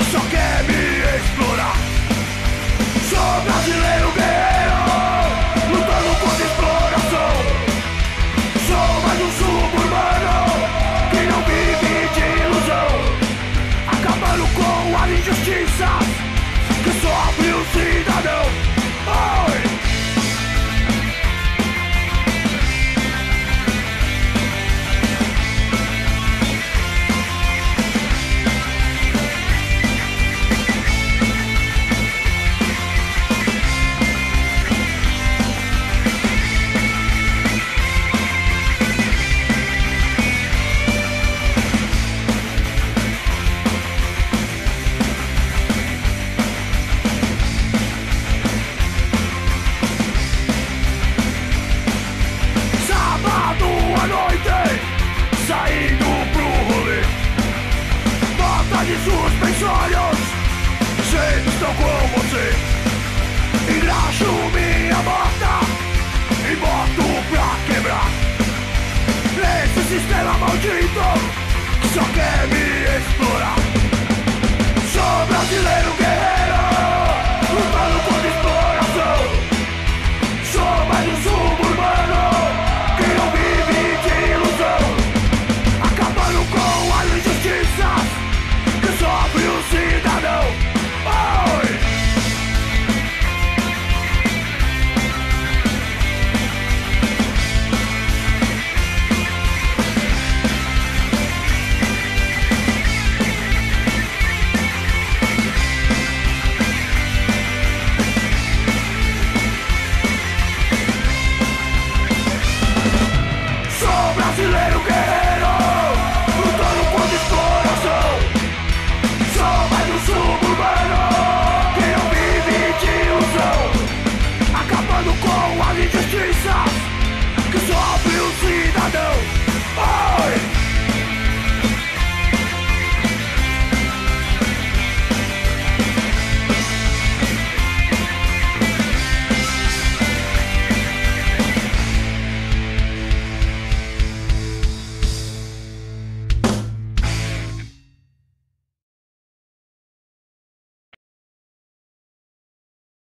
só quer me explorar. Sou brasileiro guerreiro, lutando contra exploração. Sou mais um suburbano que não vive de ilusão, acabando com as injustiças que sofre o cidadão. Oi! Suspensórios sempre estão com você. Engraxo minha bota e boto pra quebrar esse sistema maldito que só quer me explorar. Sou brasileiro